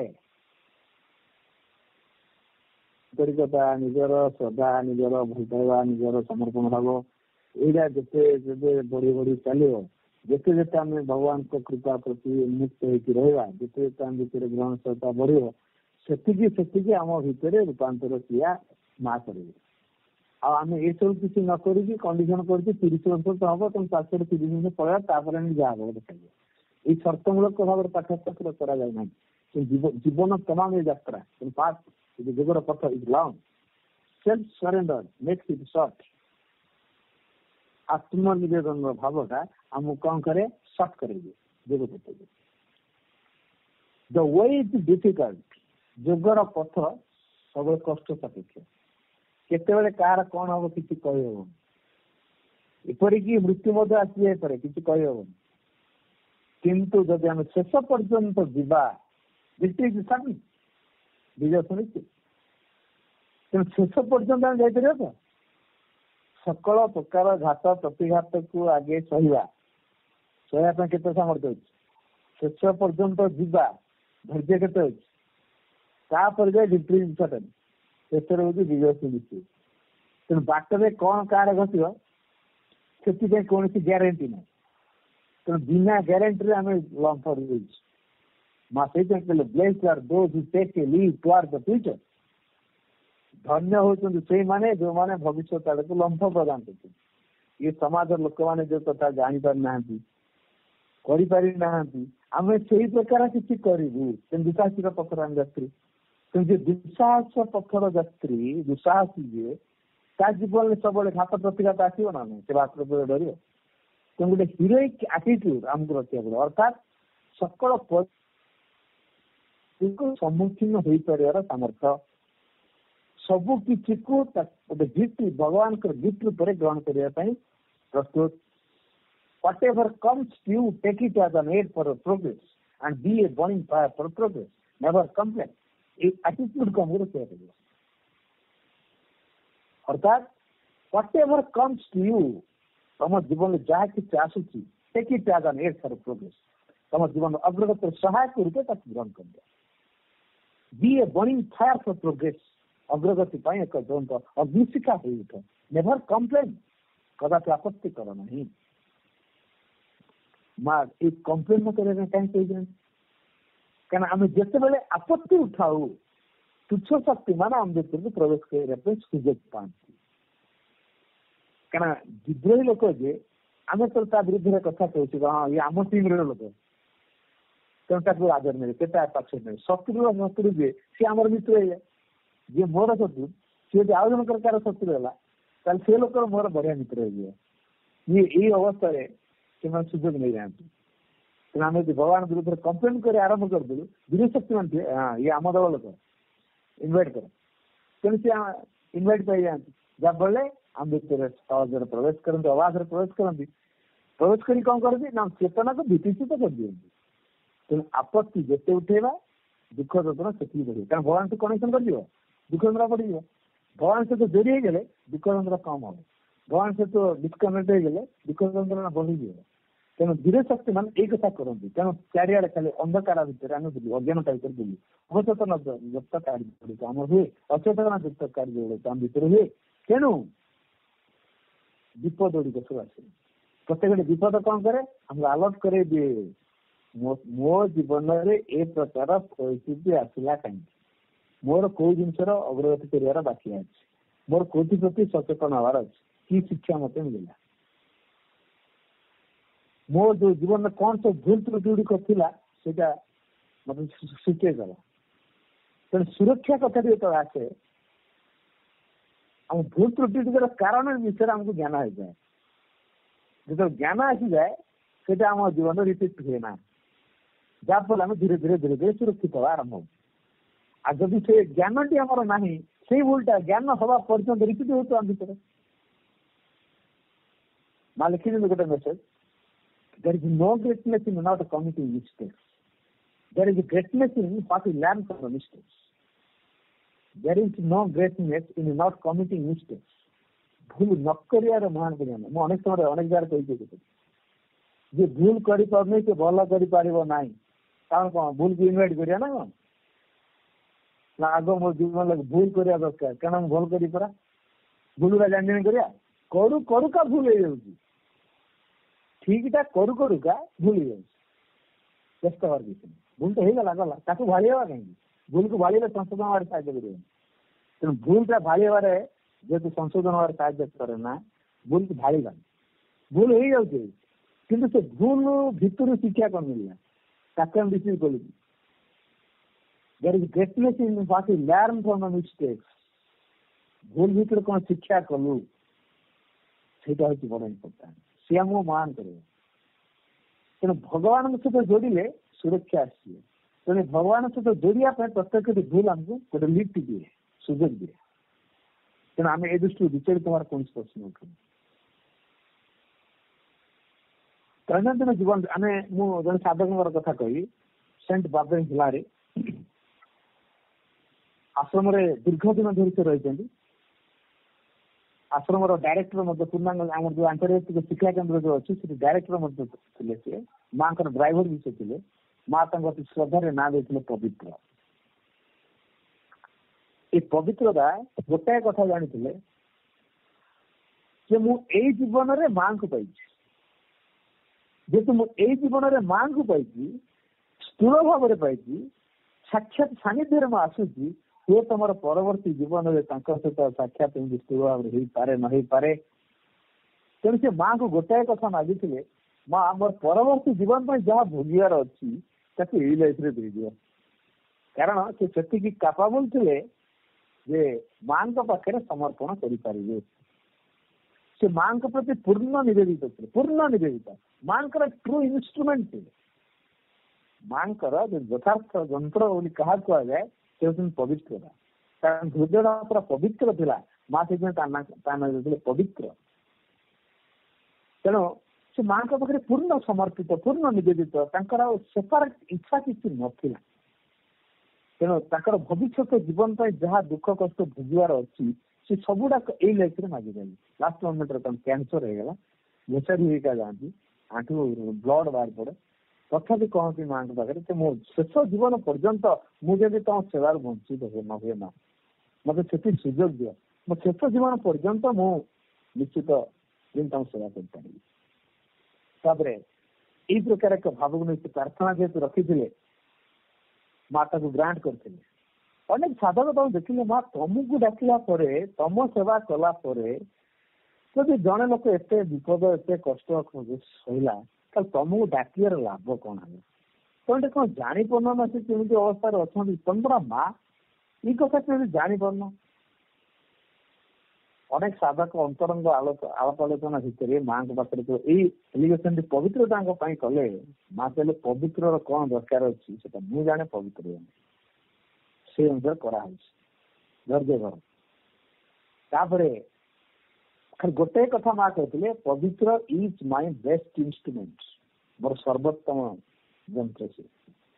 आंतरिकता निजर श्रद्धा निजर भल पाइबा निजर समर्पण भाव एटा जिते बढ़ी बढ़ी चलो जिते जिते आम भगवान कृपा प्रति उन्मुक्त होगा जिते जिते भितर ग्रहणशीलता बढ़ से आम भितर रूपांतर क्रिया ना करे आम ये सब किसी न करी कंडीशन कर 30 वर्ष तो हम तुम 730 वर्ष पड़ा जहाँ देखा ये शर्तमूलक भाव पाठ्यपुस्तक करा जीवन तमाम ये यात्रा पार्ट जोगर पथ is long self surrender makes it short आत्मनिवेदन भावटा आमको कौन करे शॉर्ट करेंगे जोग पथ द वे इज डिफिकल्ट जोगर पथ सब कष्ट सापेक्ष केते कार कौन हम किसी कहीहब एपरिक मृत्यु आसी जाए किसी कहीहब किंतु जदि आम शेष पर्यंत जीवा विजय सुनिश्चित तेणु शेष पर्यंत आम जापर तो सकल प्रकार घात प्रतिघात को आगे सहिया केते सामर्थ्य अच्छे शेष पर्यंत जीवा धैर्य केते अच्छे तापर जाए विक्ट्री जिन शेष हूँ विजय सुनिश्चित तेणु बाटर कौन कार घटो से कौन ग्यारंटी ना तेणु बिना ग्यारंटी आम लंफ माँ से blessed are those who take a lead toward the future धन्य होती से माने जो माने भविष्य आड़ को लंफ प्रदान कर ये समाज लोक मैंने जो कथा जानी पारि ना आम से प्रकार किसी करूँ दुसाहसिक पथर आम यात्री दुस्साहस पथर यात्री दुस्साहसी जे ता जीवन सब घात प्रतिघात आसो ना से बात डर तेणु गोटे हिरोइक आटिट्यूड आमको रखा पड़े अर्थात सकल सम्मुखीन हो पार सामर्थ्य सबू किसी को गोटे गिफ्ट भगवान गिफ्ट रूप में ग्रहण करने प्रस्तुत whatever comes to you take it as an aid for progress and be a burning fire for progress never complain ये एटीट्यूड को हमको रखा पड़ेगा अर्थात whatever comes to you तुम जीवन में जहाँ किसी आसूची take it as an aid for progress तुम जीवन में अग्रगति सहायक रूप से ग्रहण कर दिया be a burning fire for progress अग्रगति एक अग्निशिखा हो उठ नेवर कंप्लेन कदापि आपत्ति कर नहीं माँ एक कंप्लेन न करने कहीं कही क्या आम जिते बड़े आपत्ति उठाऊ तुच्छ शक्ति मान आम भर को प्रवेश करने सुजोग पाती क्या विद्रोही लोक जे आम तो विरुद्ध कथा कहूँ हाँ ये आम टीम लोक तेणु आदर मिले के पक्ष मिले शत्रु शत्रु जे सी आम मित्र है जी मोर शत्रु सी जो आउ जन कार शत्रु है से लोक मोर बढ़िया मित्र हो ये अवस्था से सुजोग नहीं जाती तेना आम भगवान विरुद्ध कंप्लेन कर आरंभ कर देलु विरोध शक्ति मान हाँ ये आम दल लोक इनवाइट कर तेणु सी इनवाइट पाई जाती जहाँफल आम भर सहजर प्रवेश करते अबाध प्रवेश करती प्रवेश कर कौन करती ना चेतना को विकसित कर दिखती तेणु आपत्ति जिते उठेगा दुख यंत्रणा से बढ़े कारण भगवान से कनेक्शन कर दुख यंत्रणा पड़ भगवान से तो जोड़ी गले दुख यंत्रणा कम हम भगवान से तो डिस्कनेक्ट हो गले दुख यंत्रणा बढ़ी तेणु धीरे शक्ति मान एक कथा करती तेणु चारिड़े खाली अंधकार भितर आम बुझू अज्ञानता भर बुझू अवचेतन युक्त कार्य आम हुए अचेतन युक्त कार्य आम भर हुए तेणु विपद गुड़िक सब आस प्रत्येक विपद कौन करे हमको अलर्ट करे दिए मो जीवन में ए प्रकार परिस्थिति आसला कहीं मोर कौ जिनसर अग्रगति कर बाकी अच्छे मोर कौथि प्रति सचेतन हबार अच्छे कि शिक्षा मत मिलला मोर जो जीवन में कौन सब भूल त्रुटि गुड़िक था मत शिखेगला तेणु सुरक्षा कथा जो आसे हम भूल त्रुटि कारण विषय आमको ज्ञान हो जाए जो ज्ञान आसी जाए से आम जीवन रिपीट हुए ना जहाँफल आम धीरे धीरे धीरे धीरे सुरक्षित हवा आरंभ हो आ जदि से ज्ञान टी आमर ना से भूलटा ज्ञान हवा पर्यटन रिपीट हो आम भर माँ लिखी गोटे message there is no greatness in not committing mistakes there is greatness in what we learn from the mistakes there is no greatness in not committing mistakes भूल न कर महान ज्ञान मुझे अनेक समय अनेक जगह कही जे भूल कर भल कर कौन भूल को इनवाइट करिया ना कौन ना आग मो जीवन भूल करवा दरकार क्या भूल कर भूल जान करिया करू करूका भूल हो जाऊँ ठीकटा करू करूका भूल हो व्यस्त हर किसी भूल तो होगा गला ताकू भाड़ी कहीं भूल को भाड़ी संशोधन हमारे साहय कर तेणु भूलटा भाड़ी जेहतु संशोधन हमारे साहय करे ना भूल को भाड़ी भूल हो जाऊे किंतु से भूल भितर शिक्षा कौन मिलला ताकू हम रिसीव कलु there is greatness in what you learn from the mistakes भूल भितर कौन शिक्षा कलु सेटा हूँ बड़ इम्पोर्टाट सी आमको मान कर तेणु भगवान सहित जोड़े सुरक्षा आसे तेणु भगवान सहित जोड़िया प्रत्येक भूल आमको गोटे लिफ्ट दिए सुजोग दिए तेणु आम ए दृष्टि विचलित हमार कौन प्रश्न उठू दैनंदिन जीवन आम मुझे साधक कथा कही सेंट बाबेन हिलारी आश्रम दीर्घ दिन धरी से रही आश्रम डायरेक्टर पूर्णांग आम जो आंतर्जातिक शिक्षा केन्द्र जो अच्छी डायरेक्टर थे सी माँ ड्राइवर भी से थे माँ अति श्रद्धार ना देते पवित्र ये पवित्रता गोटाए कथा जानी मुझे जीवन में माँ को पाई जेहेतु मुझे जीवन में माँ को पाई स्थूल भाव में पाई साक्षात सानिध्य में आसूची हुए तुम परवर्ती जीवन में सहित साक्षात स्थूल भाव में पारे न पारे तेणु से माँ को गोटाए कथा मागिले माँ मोर परवर्ती जीवन में जहाँ भोगार अच्छी यही लाइफ रे दे दियो कारण से कैपेबल थे जे माँ पाखे समर्पण करें से माँ प्रति पूर्ण निवेदित थे पूर्ण निवेदित माँ ट्रू इन्स्ट्रुमेंट थे माँ यथार्थ जंत्र क्या कहुए से पवित्रता कारण हृदय पूरा पवित्र था माँ से पवित्र तेणु से माँ पाखे पूर्ण समर्पित पूर्ण निवेदित सेपरेट इच्छा किसी नाला तेणु भविष्य जीवन जहाँ दुख कष्ट भोगार अच्छी से सबुड़ाक यही लाइफ में मागिदेली लास्ट मोमेंट कैंसर होगा घोषारी होगा जाती आंठू ब्लड बाहर पड़े तथापि कहती माँ पाखे मो शेष जीवन पर्यंत मुझे तुम सेवार वंचित न हुए ना मत से सुजोग दियो मो शेष जीवन पर्यंत मु निश्चित तुम सेवा कर यही प्रकार एक भाव प्रार्थना जेहतु रखी माता को ग्रांट करते अनेक साधक तुम देखिले माँ तुमको डाकिला तुम सेवा कला जदि जड़े लोक एत विपद एत कष्ट सहला तुमको डाकियार लाभ कौन है तुम कौन जापार ना से कमी अवस्था अच्छा तुम पूरा माँ ये कथा कभी जापार अनेक साधक अंतरंग आलाप आलोचना भितर माँ पाखे तो एलिगेशन पवित्रता कले माँ कहले पवित्र कौन दरकार अच्छी मुझे जाने पवित्र जाने से अनुसार कराई धैर्य घर तापर खाली गोटे कथा माँ कहते पवित्र इज माय बेस्ट इंस्ट्रूमेंट मोर सर्वोत्तम जंत्र से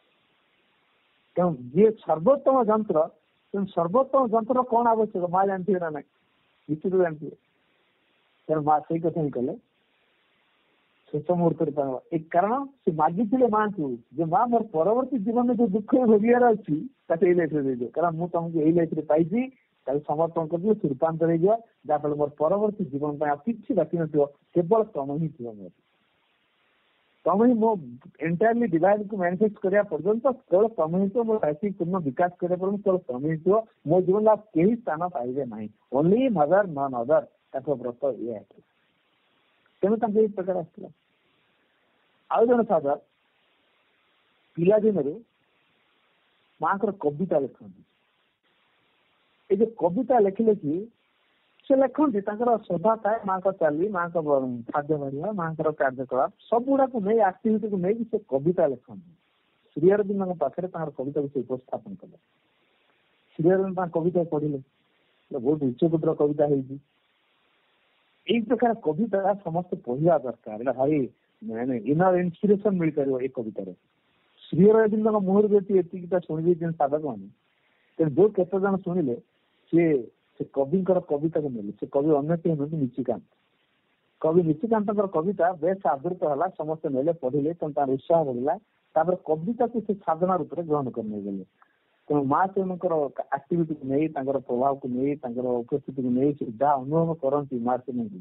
जी सर्वोत्तम जंत्र सर्वोत्तम जंत्र कौन आवश्यक माँ जानती है ना ना निश्चित जानती है माँ से कथा ही कले शेष मुहूर्त एक कारण से मागिले माँ को जो माँ मोर परवर्ती जीवन में जो दुख भोगार अच्छी यही लाइफ दे दियो कारण मुझे तुमको यही लाइफ पाई समर्पण कर रूपांतर हो जहाँफल मोर परवर्ती जीवन किसी बाकी न केवल तुम ही थी मोर तुम ही मो एंटायरली डिवाइन को मैनिफेस्ट करा पर्यंत केवल तुम ही तो मोर ऐसी पूर्ण विकास करा पर्यंत केवल तुम ही थो मो जीवन आप कहीं स्थान पाइबे ना ओनली मदर नन अदर व्रत ये तेणु प्रकार आसला आउ जन साधक पिलादिन माँ कविता लिखती ये जो कविता लिखिले कि से लिखती श्रद्धा थाए माँ का चली माँ का खाद्य बढ़िया माँ कार्यकलाप सब गुड़ाक नहीं आक्टिविटी को नहीं से कविता लिखती श्री अरविंद पाखे कविता को से उपस्थापन कले श्री अरविंद कविता पढ़िले बहुत उच्चकोटर कविता यही प्रकार कविता समस्त पढ़ा दरकार भाई मैंने इनर इन्स्पिरेशन मिल पार एक कवितार श्री अरविंद मुहर जी एतिकटा शुणी साधक मैंने जो केत जन शुणिले से कवि कविता को मिले से कवि अन्य केही निशिकांत कवि निशिकांत कविता बेस आदृत है समस्त नेले पढ़िले तार उत्साह बढ़ला कविता को से साधना रूप में ग्रहण करने गले तेणु माँ से आक्टिविटी को नहीं प्रभाव को नहीं उपस्थिति को नहीं जहाँ अनुभव करती माँ से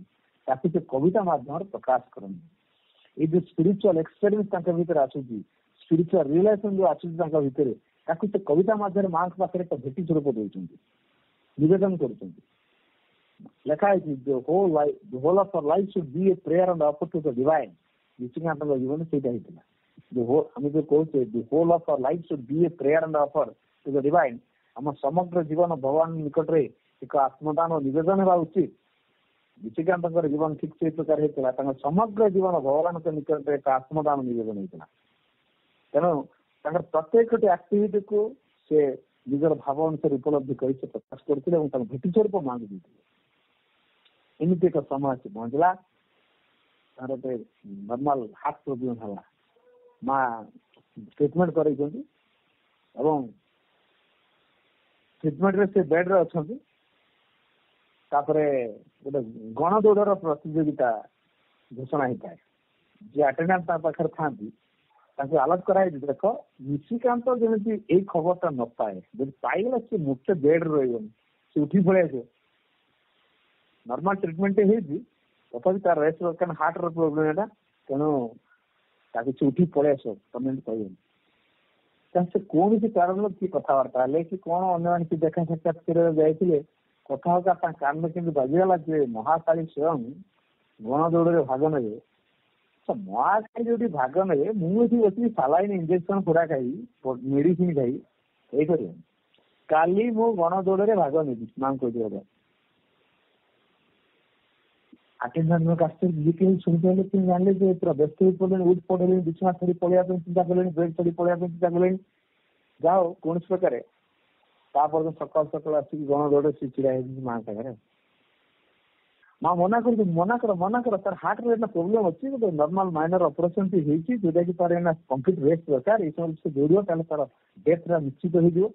ताकि से कविता माध्यम प्रकाश करनी। ये जो स्पिरिचुअल एक्सपीरियंस तांका भीतर आसुची, स्पिरिचुअल रिलेशन जो आसुची तांका भीतर, ताकि से कविता माध्यम मां के पाखरे भेटी स्वरूप देउछंती, निवेदन करूछंती। लेखा है the whole of our life should be a prayer and offer to the divine। निश्चिकांत जीवन सेटा हितला the whole हमें जो कहते the whole of our life should be a prayer and offer to the divine। हम समग्र जीवन भगवान निकट रे एक आत्मदान और निवेदन हेबा उचित। निश्चिकांत जीवन ठीक से प्रकार हेतला तांका समग्र जीवन भगवान के निकट रे एक आत्मदान निवेदन हेतला। तेणु तांका प्रत्येक एक्टिविटी को से निजर भाव अनुसार उपलब्धि कर प्रकाश करते भेटी स्वरूप मांग देते। एमती एक समय से पहुंचला तार गोटे नॉर्मल हार्ट प्रोब्लेम है, माँ ट्रीटमेंट कर ट्रीटमेंट रे से बेड रे अच्छा गोटे गण दौड़ प्रतियोगिता घोषणा होता है। जी अटेंडेंस पाखे था आलोच कराई देख निशिकांत जमी यही खबरटा न पाए जब पाईगला सी मुक्त बेड रही सी उठी पड़े नॉर्मल ट्रीटमेंट तथापि तार रेस्ट दरकार हार्ट रो प्रोब्लेम है तेणु ताकि उठी पड़े आस कमेंट कह से कौन सी कारण कि कथबार्ता है कि कौन अन्य देखा साक्षात जाते कथा कान में केमती बाजिगला जे महाकाली स्वयं गण दौड़ भाग ने महाकाली जो भाग ने मुझे बस सालाइन इंजेक्शन पूरा खाई मेडिसिन खाई ये काली मु गण दौड़ भाग नेबी मां कह अटेंडेंस शुणी जानले पूरा व्यस्त हो पड़े उठ पड़े बिछना छाड़ी पलिया चिंता कले बेड छाड़ी पलिया चिंता कले जाओ कौन प्रकार सकाल सकाल आसिक गण दौड़ सी चिड़ा माँ पाखे माँ मना कर तार हार्ट रे प्रोब्लेम अच्छी गोटे नॉर्मल माइनर ऑपरेशन जोटा कि तार कंप्लीट रेस्ट दरकार ये समय से दौड़ तार डेथ निश्चित हो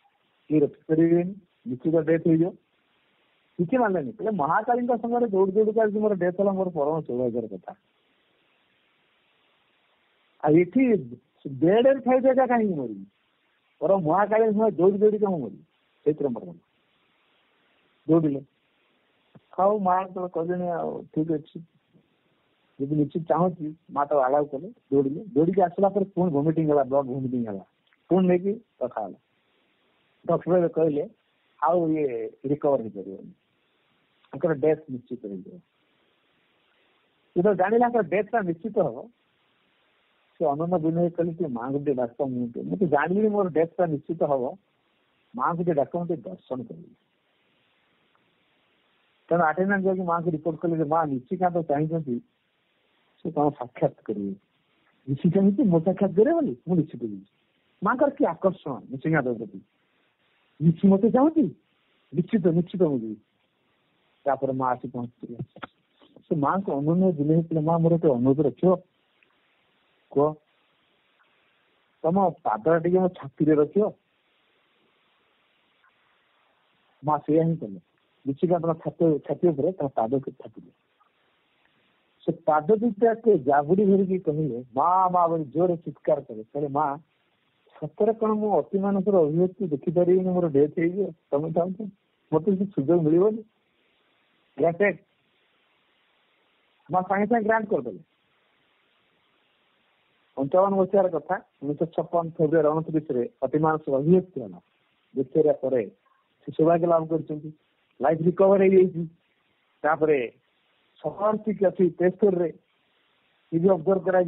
निश्चित डेथ हो किसी मानलेनी पहले महाकाली संगे दौड़ दौड़ कर मोर डेथ है मोर परम सौभाग्यर कथा। ये बेड खाई जाएगा कहीं मरी और महाकाली समय दौड़ दौड़ क्या मरी से मोर दौड़े खाऊ माँ तो कहले ठीक अच्छे जब निश्चित चाहूँ माँ तो आलाउ कले दौड़े दौड़ी आसला पुणी वोमिटिंग है ब्लड वोमिटिंग है पुणी नहीं रखा डॉक्टर कहले आउ ये रिकवर हो पार डेथ निश्चित हो जाना डेथ निश्चित हम से अनन्य विनय कल कि माँ को डाक मुझे जानी मोर डेथ निश्चित हम माँ को डाक मुझे दर्शन करी तेना अटेंडेंस जाकि माँ को रिपोर्ट कले माँ निश्चिकांत चाहिए से तुम साक्षात करेंगे निश्चित मो साक्षात करे बोली मुझे निश्चित जी माँ का कि आकर्षण निश्चिकांत प्रति निश्चित मत चाहती निश्चित निश्चित मुझे तापर माँ आसी पहुंची से माँ को अनन्य विनय माँ मोर तो अनुरोध रखियो कह तुम पादरा टे मो छाती रखियो माँ से ही कले निश्चिकांत छाती पाद छाती से पाद दुटा के जाबुड़ी धरिकी कहले माँ माँ बोली जोर चित्कार करे कहले माँ सतरे कौन मो अति मानस अभिव्यक्ति देखिपारि मोर डेथ हो तुम चाहूँ मत सुजोग मिलनी ग्रांटेड माँ सागे सागे ग्रांट करदे 55 मसीहार कथा 1956 फेब्रुआरी 29 अति मानस अभिव्यक्ति है देखा से सौभाग्य लाभ कर लाइफ रिकवर हो समर्थिक अच्छी टेस्टर रे ऑब्जर्व करा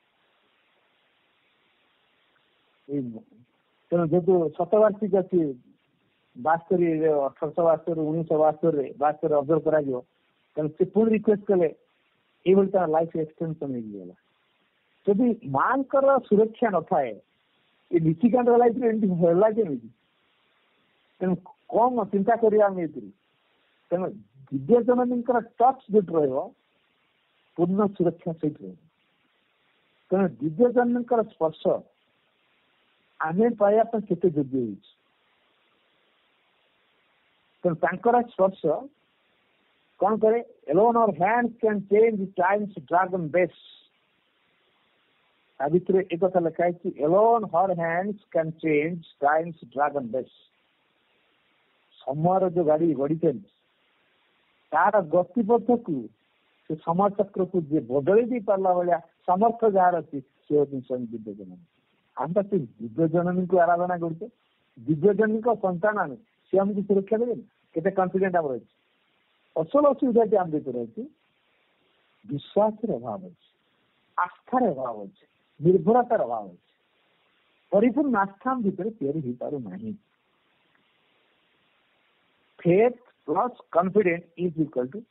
तेणु जेहतु शतवार्षिक अच्छी 72 1872 1972 72 ऑब्जर्व करा तेणु से पुणी रिक्वेस्ट कले ये लाइफ एक्सटेंशन होगा जदि माँ सुरक्षा न थाए ये निशिकांत लाइफ है केमी तेणु कौन चिंता करा तेणु दिव्य जननी टच जो पूर्ण सुरक्षा सहित तेणु दिव्य जननी स्पर्श आमे पाइबा केते योग्य तेणु स्पर्श कौन करे एलोन और हैंड्स कैन चेंज टाइम्स ड्रैगन बेस भितर एक कथा लिखा है कि एलोन हर हैंड्स कैन चेंज टाइम्स ड्रैगन बेस समय जो गाड़ी गड़ी तार गतिपथ को से समय चक्र को जे बदली दी पारला भाया समर्थ जार अच्छी से होती स्वयं दिव्य जननी। हम तो दिव्य जननी को आराधना करते, दिव्य जननी को संतान आने से हमको सुरक्षा देवे केते कॉन्फिडेंट आम रही। असल असुविधा आम भीतर अच्छी विश्वास अभाव अच्छे, आस्थार अभाव अच्छे, निर्भरतार अभाव अच्छे, परिपूर्ण आस्था भीतर तैयारी पार नहीं। Faith plus confidence is equal to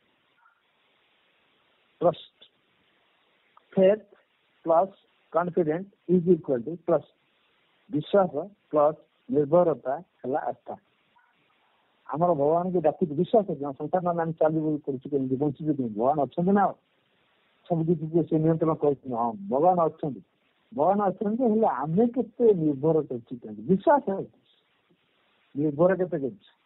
trust. Faith plus confidence is equal to trust. विश्वास प्लस निर्भरता है आस्था। आमर भगवान को डाक विश्वास संसार नाम चलू कर बंचुचे भगवान अच्छा ना सब किसी से नियंत्रण कर। हाँ भगवान अच्छा, भगवान अच्छा आम के निर्भर कर विश्वास है निर्भर के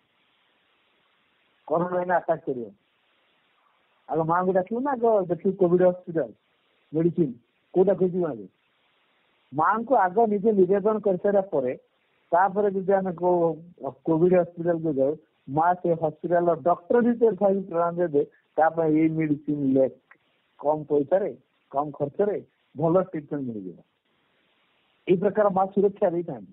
कोरोना अटैक कर आगे माँ को डाक ना देख कोविड हॉस्पिटल मेडिसिन कौटा खोज माँ को आग निजे निवेदन कर सारापर जब आम कोविड हॉस्पिटल को जाऊ माँ से हॉस्पिटल डॉक्टर भी प्रदान दे ये मेडिसिन ले कम पैसा रे कम खर्च रे भल ट्रिटमेंट मिल जाए। ये प्रकार माँ सुरक्षा दे था।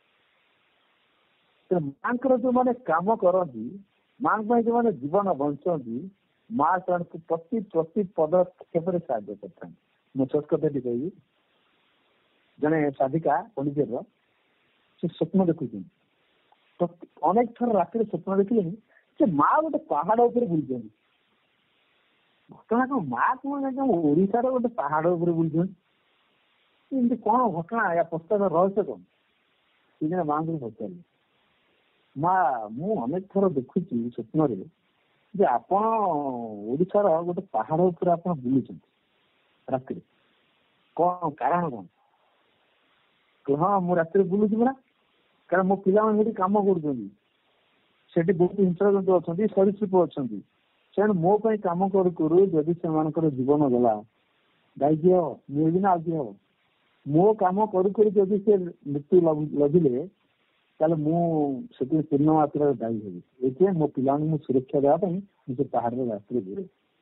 माँ जो मैंने काम करती माँ जो मैंने जीवन बंचती माँ को प्रति प्रति पदक्षेप साहय करता। मुझे कथा कही जड़े साधिका पंडित से स्वप्न देखुं अनेक थर रात स्वप्न देखिले से माँ गोटे पहाड़ उपर बुलूं घटना कौन माँ कौन ओडार गोटे पहाड़ उपर बुलूं कौन घटना या पश्चात रहस्य कौन से माँ को पचारे माँ मु अनेक थर देखुची स्वप्न जे आपण ओडार गोटे पहाड़ उपर आप बुलूं रात कौन कारण कौन हाँ मु रात बुलूची पड़ा कारण मो पिला कम कर बहुत हिंसक अच्छा सरीसृप अच्छा से मो कम करूँ जदि से जीवन गला दायी हम मुझे ना आज हम मो कम करी से मृत्यु लभिले मुझे पूर्ण मात्रा दायी हेबी ये मो पिला सुरक्षा देवाई मुझे पहाड़ रात घूरे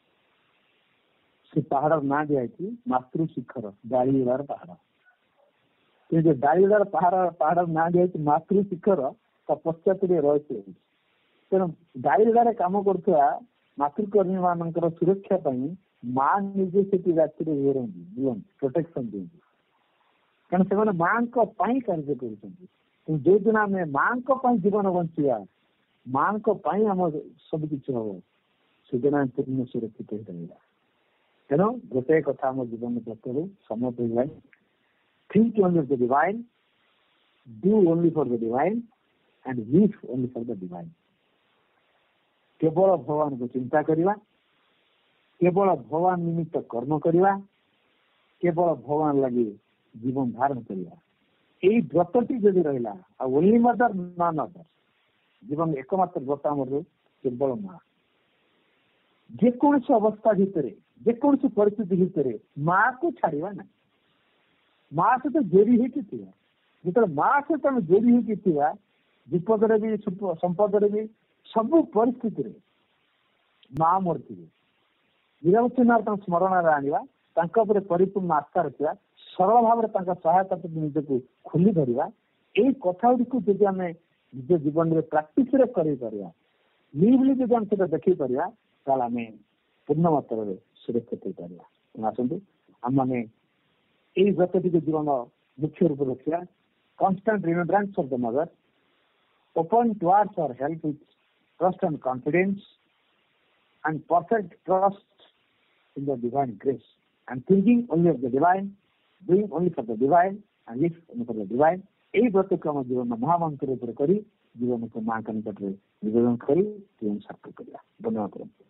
से पहाड़ ना दिखाई मातृ शिखर दाड़ीदार पहाड़ जो दाड़ीदार पहाड़ ना दिखाई मातृ शिखर पश्चात रहस्य तेणु दाड़ीदार कम करुवा मातृकर्मी मान सुरक्षा माँ निजे से राति बुलंदी प्रोटेक्शन दिखती कारण से माँ कार्य कर जो दिन आम माँ जीवन बचा माँ आम सब किसी हम से दिन आम पूर्ण सुरक्षित हो रहा। तेणु गोटे कथा आम जीवन प्रत्येक समय think only of the divine, do only for the divine, and live only for the divine. केवल भगवान को चिंता करवा, केवल भगवान निमित्त कर्म करवा, केवल भगवान लगे जीवन धारण करवा। यही व्रतटी जदि रहा ओनली मदर नॉन अदर जीवन एकमात्र व्रत आम केवल माँ जेकोसी अवस्था भितर जेकोसी परिस्थिति भितर माँ को छाड़वा ना माँ सहित जोड़ी होती जो माँ सहित आम जोड़ी होती विपद भी संपद भी सब परिस्थिति माँ मोर थे निरवच्छिन्न स्मरण आने परिपूर्ण आस्था रखा सरल भाव में सहायता निजक खोली धरवा यही कथा गुड़ी जब आम निज जीवन में प्राक्टिस लिवली जब आम से देखी पारा ताल आम पूर्ण मात्रा सुरक्षित हो पार। आसतु आम मैंने यही व्रतटी को जीवन मुख्य रूप रखा constant remembrance of the mother, open towards her help with trust and confidence, and perfect trust in the divine grace, and thinking only of the divine, doing only for the divine, and live only for the divine. यही व्रत को आम जीवन महामंत्र जीवन को माँ का निकट में निवेदन कर जीवन सार्थक करा। धन्यवाद।